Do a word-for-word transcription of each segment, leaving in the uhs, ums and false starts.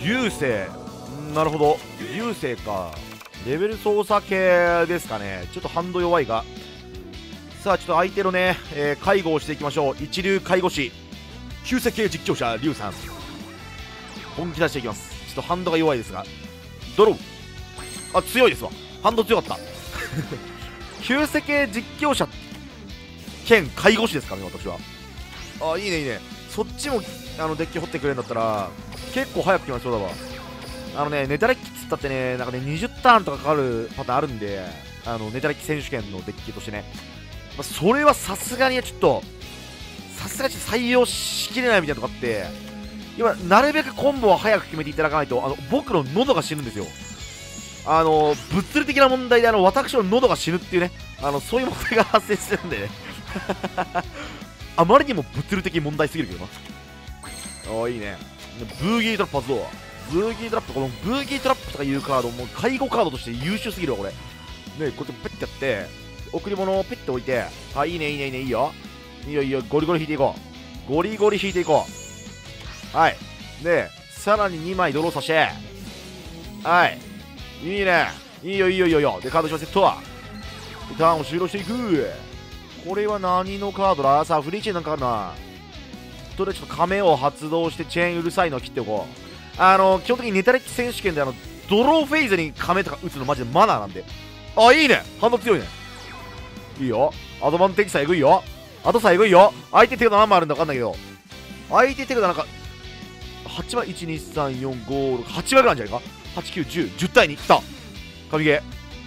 優勢、なるほど、優勢か。レベル操作系ですかね。ちょっとハンド弱いが。さあちょっと相手のね、えー、介護をしていきましょう。一流介護士旧世系実況者リュウさん、本気出していきます。ちょっとハンドが弱いですが、ドロー、あ、強いですわ。ハンド強かった旧世系実況者兼介護士ですからね、私は。あ、いいねいいね。そっちもあのデッキ掘ってくれるんだったら結構早く来ますよだわ。あのね、ネタデッキっつったってね、なんかねにじゅうターンとかかかるパターンあるんで、あのネタデッキ選手権のデッキとしてね、まあ、それはさすがにちょっとさすがに採用しきれないみたいなとこあって、今なるべくコンボは早く決めていただかないと、あの僕の喉が死ぬんですよ。あの物理的な問題であの私の喉が死ぬっていうね、あのそういう問題が発生してるんでねあまりにも物理的問題すぎるけどな。ああ、いいね。ブーギートラップ発動。ブーギートラップ、このブーギートラップとかいうカード、もう介護カードとして優秀すぎるわこれね。こうやってペッてやって贈り物をペッて置いて、あ、いいねいいねいいね、いいよいいよいいよ、ゴリゴリ引いていこう、ゴリゴリ引いていこう。はい。でさらににまいドローさせて、はい、いいね、いいよいいよいいよいいよ。でカードしまセット、ターンを終了していく。これは何のカードだ。さあフリーチェーンなんかあるな。とりあえずちょっと亀を発動してチェーンうるさいのを切っておこう。あの基本的にネタレッキ選手権であのドローフェイズに亀とか打つのマジでマナーなんで。あ、いいね、ハンド強いね、いいよ。アドバンテージさえぐいよ、あとさえぐいよ。相手手札何枚あるんだか分かんないけど、相手手札なんかはちまい、いち、に、さん、よん、ご、ろく、はちまいぐらいあるんじゃないか。はち、きゅう、じゅう、じゅう対にきた。神ゲー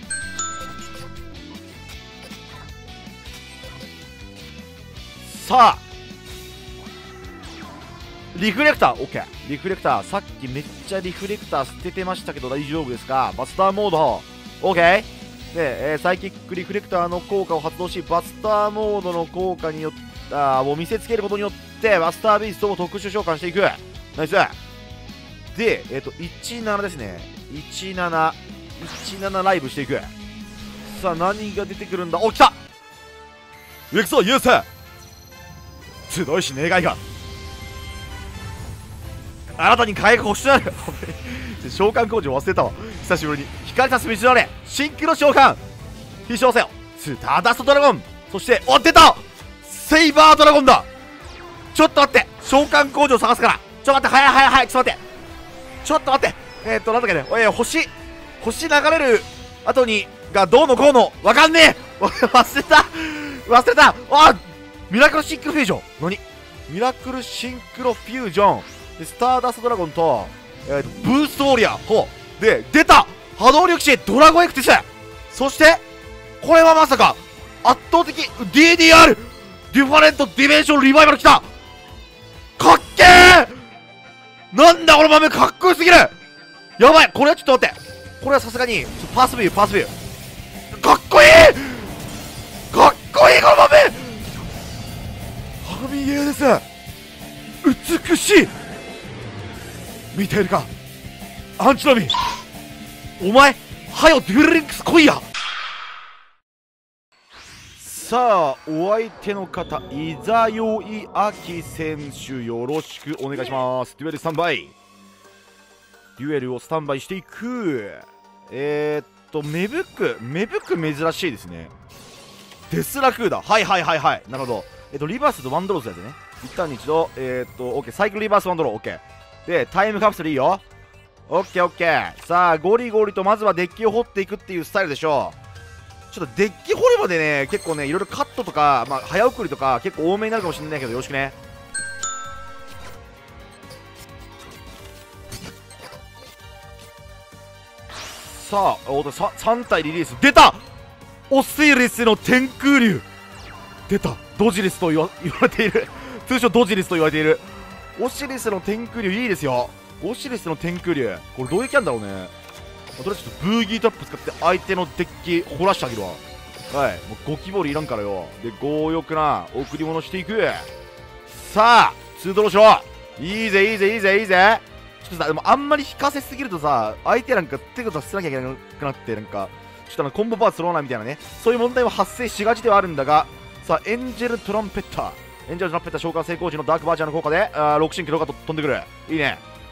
さあリフレクター OK。 リフレクター、さっきめっちゃリフレクター捨ててましたけど大丈夫ですか。バスターモード OK で、えー、サイキックリフレクターの効果を発動し、バスターモードの効果によってを見せつけることによってバスタービーストを特殊召喚していく。ナイスで、えっ、ー、とじゅうななですね。じゅうなな、じゅうななライブしていく。さあ何が出てくるんだ。お、来た。行くぞユース、集いし願いがあなたに回復欲しなる召喚工場忘れたわ、久しぶりに。光さす道のれシンクロ召喚必勝せよスターダストドラゴン。そして、お、出たセイバードラゴンだ。ちょっと待って、召喚工場探すから。ちょっと待って、早い早い早い、ちょっと待ってちょっと待って、えー、っとなんだっけね、おい、星星流れる後にがどうのこうのわかんねえ忘れた忘れた。あ、ミラクルシンクロフュージョン、何ミラクルシンクロフュージョンで、スターダストドラゴンと、えー、とブーストウォリアー、ほうで出た波動力士ドラゴンエクティス。そしてこれはまさか圧倒的 ディーディーアール ディファレントディメンションリバイバルきた。かっけー。なんだこの豆かっこよすぎる。やばい、これはちょっと待って、これはさすがにパースビューパースビューかっこいいかっこいいこの豆神ゲーです。美しい。見ているかアンチノミ、お前はよデュエルリンクス来いや。さあお相手の方、イザヨイアキ選手よろしくお願いします。デュエルスタンバイ、デュエルをスタンバイしていく。えー、っと芽吹く芽吹く珍しいですね。デスラクーダ、はいはいはいはい、なるほど。えっとリバースとワンドローズやつね。一旦に一度、えー、っと OK サイクルリバースワンドロー OK で、タイムカプセルいいよ。オッケーオッケー。さあゴリゴリとまずはデッキを掘っていくっていうスタイルでしょう。ちょっとデッキ掘るまでね、結構ねいろいろカットとか、まあ、早送りとか結構多めになるかもしれないけどよろしくね。さあおっとさん体リリース出た。オシリスの天空竜出た。ドジリスと言わ言われている通称ドジリスと言われているオシリスの天空竜いいですよ。オシリスの天空竜、これどういうキャンだろうね。とりあえずちょっとブーギートラップ使って相手のデッキ掘らしてあげるわ。はい、もうゴキボールいらんからよ。で強欲な贈り物していく。さあツードローしろ。いいぜいいぜいいぜいいぜ。ちょっとさ、でもあんまり引かせすぎるとさ、相手なんか手札捨てなきゃいけなくなって、なんかちょっとあのコンボパーツ揃わないみたいなね、そういう問題は発生しがちではあるんだが、さあエンジェルトランペッターエンジェルトランペッター召喚成功時のダークバージャーの効果であろく進気動画と飛んでくる。いいね。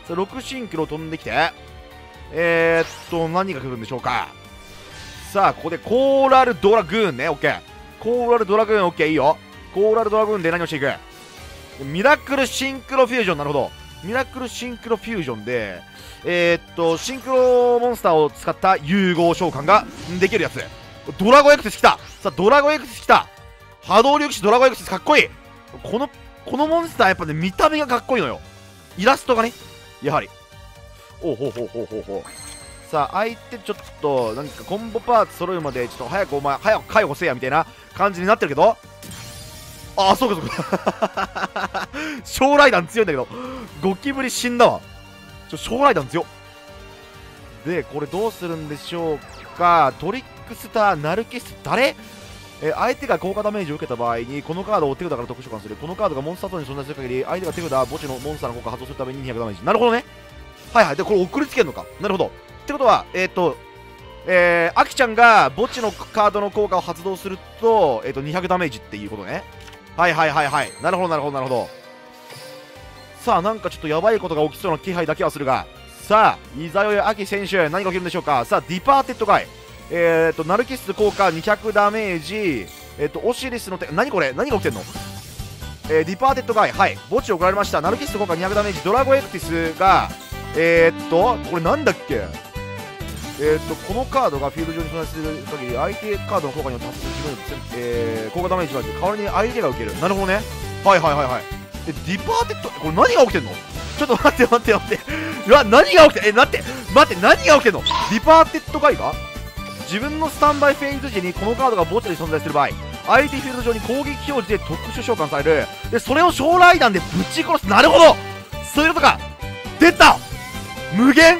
さあろくシンクロ飛んできて、えー、っと何が来るんでしょうか。さあここでコーラルドラグーンね。オッケー。コーラルドラグーン、オッケー、いいよ。コーラルドラグーンで何をしていく。ミラクルシンクロフュージョン。なるほど。ミラクルシンクロフュージョンで、えー、っとシンクロモンスターを使った融合召喚ができるやつ。ドラゴンエクセス来た。さあドラゴンエクセス来た。波動力士ドラゴンエクセスかっこいい。このこのモンスターやっぱね、見た目がかっこいいのよ。イラストがね、やはり。おうほうほうほうほうほう。さあ相手ちょっとなんかコンボパーツ揃うまでちょっと早くお前早く介護せやみたいな感じになってるけど、ああそうかそうか将来弾強いんだけど、ゴキブリ死んだわ。ちょ将来弾強で、これどうするんでしょうか。トリックスターナルキス誰、えー、相手が効果ダメージを受けた場合にこのカードを手札から特殊召喚する。このカードがモンスターゾーンに存在する限り相手が手札墓地のモンスターの効果を発動するためににひゃくダメージ。なるほどね。はいはい。でこれ送りつけるのか。なるほど。ってことはえっ、ー、とえー、アキちゃんが墓地のカードの効果を発動すると、えー、とにひゃくダメージっていうことね。はいはいはいはい。なるほどなるほどなるほど。さあなんかちょっとやばいことが起きそうな気配だけはするが、さあいざよいアキ選手何が起きるんでしょうか。さあディパーテッドガイ、えーとナルキス効果にひゃくダメージ、えっ、ー、とオシリスの手、何これ何が起きてんの。えー、ディパーテッドガイ、はい墓地送られました。ナルキス効果にひゃくダメージ、ドラゴンエクティスがえー、っとこれなんだっけ。えー、っとこのカードがフィールド上に存在する限り相手カードの効果によって発生する自分の、えー、効果ダメージがある。代わりに相手が受ける。なるほどね。はいはいはいはい。えディパーテッド、これ何が起きてんの。ちょっと待って待って待ってうわ何が起きて、え待って待って何が起きてんの。ディパーテッドガイが自分のスタンバイフェイント時にこのカードが墓地に存在する場合、相手フィールド上に攻撃表示で特殊召喚される。でそれを将来弾でぶち殺す。なるほどそういうことか。出た無限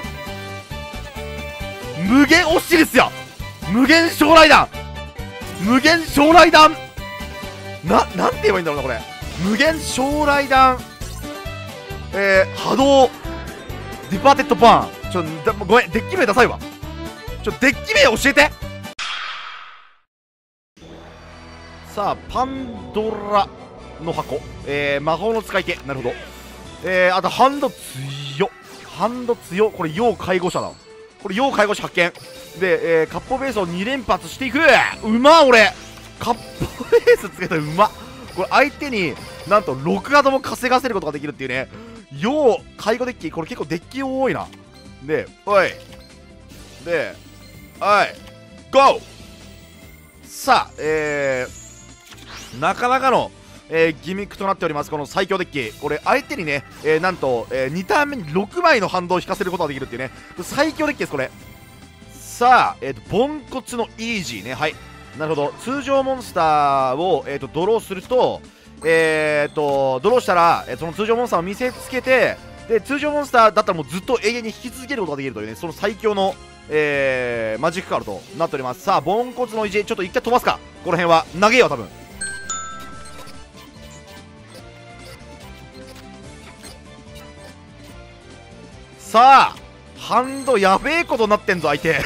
無限オシリスや。無限将来弾無限将来弾な、なんて言えばいいんだろうなこれ。無限将来弾えー、波動ディパーテッドバーン。ちょだごめんデッキ名ダサいわ。ちょデッキ名教えて。さあパンドラの箱、えー、魔法の使い手。なるほど。えー、あとハンド強っハンド強っ。これ要介護者だ。これ要介護士発見で、えー、カッポベースをに連発していく。うま俺カッポベースつけたらうま。これ相手になんとろくガードも稼がせることができるっていうね。要介護デッキ。これ結構デッキ多いな。でおいではいゴー。さあえー、なかなかのえー、ギミックとなっておりますこの最強デッキ。これ相手にね、えー、なんと、えー、にターン目にろくまいの反動を引かせることができるっていうね最強デッキですこれ。さあ、えーと、ポンコツのイージーね。はいなるほど。通常モンスターを、えーと、ドローするとえーとドローしたら、えー、その通常モンスターを見せつけて、で通常モンスターだったらもうずっと永遠に引き続けることができるというねその最強の、えー、マジックカードとなっております。さあポンコツのイージーちょっと一回飛ばすか。この辺は投げよう多分。さあハンドやべえことになってんぞ相手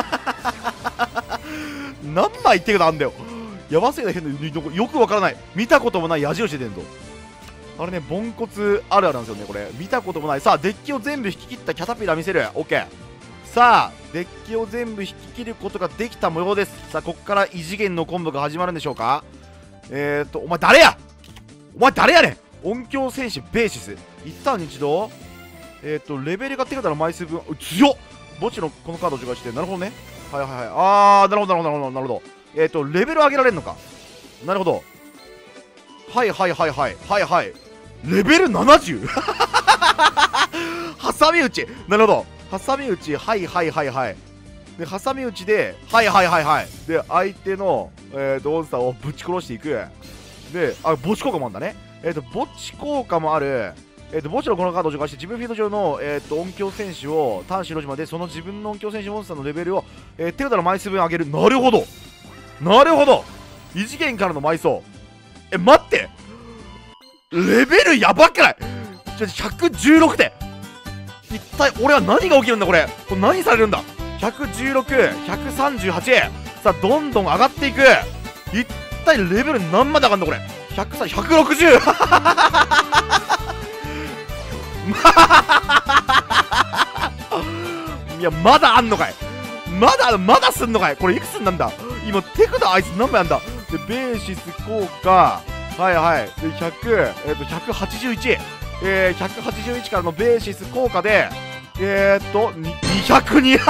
何枚手札あんだよ。やばすぎた。変なよくわからない見たこともない矢印出てんぞ。あれねポンコツあるあるなんですよねこれ。見たこともない。さあデッキを全部引き切ったキャタピラー見せる。 OK。 さあデッキを全部引き切ることができた模様です。さあここから異次元のコンボが始まるんでしょうか。えーっとお前誰やお前誰やねん。音響戦士ベーシス一旦に一度えっ、ー、とレベルが手札の枚数分強っ。墓地のこのカードを除外して。なるほどね。はいはいはい。あーなるほどなるほどなるほどなるほど。えっ、ー、とレベル上げられるのか。なるほど。はいはいはいはいはいはい。レベルななじゅう ハサミ撃ち。なるほど。ハサミ撃ち。はいはいはいはい。でハサミ撃ちではいはいはいはい。で相手のえーとモンスターをぶち殺していく。であ墓地効果もあるんだね。えっ、ー、と墓地効果もある。えー、と墓地のこのカードを除外して自分フィールド上の、えー、と音響選手をターン終了時までその自分の音響選手モンスターのレベルを、えー、手札の枚数分上げる。なるほどなるほど。異次元からの埋葬。え待ってレベルやばくない。ちょひゃくじゅうろくてん。一体俺は何が起きるんだこれ。これ何されるんだ。ひゃくじゅうろく、ひゃくさんじゅうはち。さあどんどん上がっていく。一体レベル何まで上がるんだこれ。ひゃくさん、ひゃくろくじゅういや、まだあんのかい。まだまだすんのかい。これいくつなんだ今。手札あいつ何枚あんだ。でベーシス効果、はいはい、でひゃく、えっとひゃくはちじゅういち、えー、ひゃくはちじゅういちからのベーシス効果でえー、っとにひゃくにに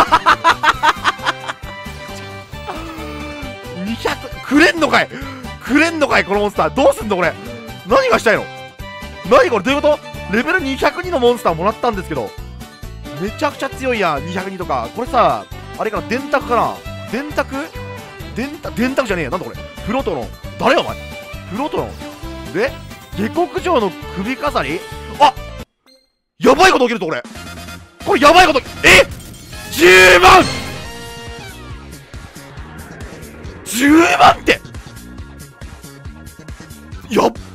ひゃくくれんのかい。くれんのかいこのモンスター。どうすんのこれ。何がしたいの。何これ、どういうこと。レベルにひゃくにのモンスターもらったんですけど、めちゃくちゃ強いやん。にひゃくにとか。これさ、あれかな、電卓かな。電卓電卓電卓じゃねえや。なんだこれ。フロトロン。誰やお前。フロトロンで下克上の首飾り。あ、やばいこと起きるぞこれ。これやばいこと。えじゅうまん !じゅうまんってやっ